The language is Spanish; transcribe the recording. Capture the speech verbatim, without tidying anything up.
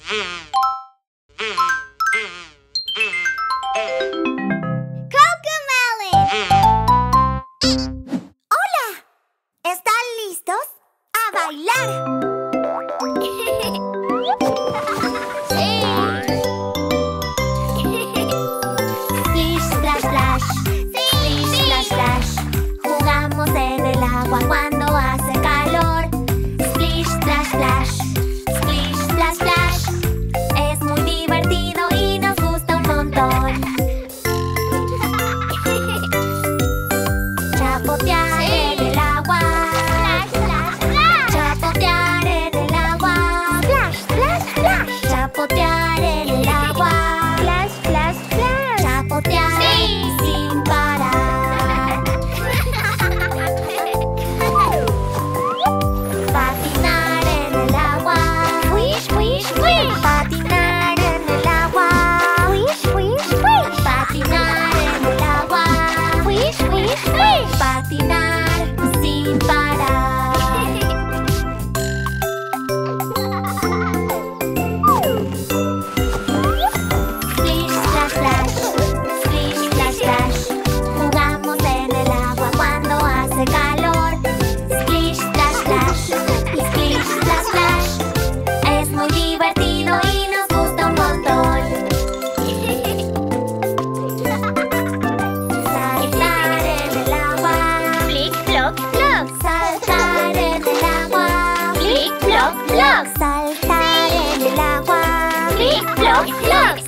¡Cocomelon! ¡Hola! ¿Están listos a bailar? Cuando hace calor, splish, splash, splash, splish, splash, splash. Es muy divertido y nos gusta un montón. Chapotear en el agua, splash, splash, splash. Chapotear en el agua, splash, splash, splash. Chapotear en el agua, splash, splash, splash. Chapotear sin parar. Patinar sin parar. Splish, splash, splash, splish, splash, splash. Jugamos en el agua cuando hace calor. Splish, splash, splash, splish, splash, splash. Es muy divertido y nos gusta un montón. Saltar en el agua, flick, flock, flock. Saltar en el agua, flick, flock, flock.